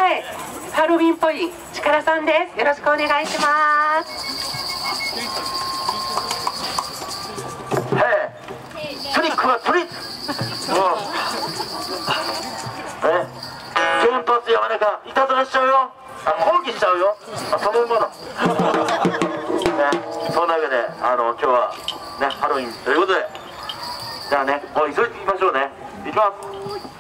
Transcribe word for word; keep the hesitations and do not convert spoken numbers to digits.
はい、ハロウィンっぽい力さんです。よろしくお願いします。 へえ、トリックはトリック。え、原発山中いたずらしちゃうよ。あ、抗議しちゃうよ。あ、そのもの。ね、そんなわけで、あの今日はねハロウィンということで、じゃあね、もう急いでいきましょうね。いきます。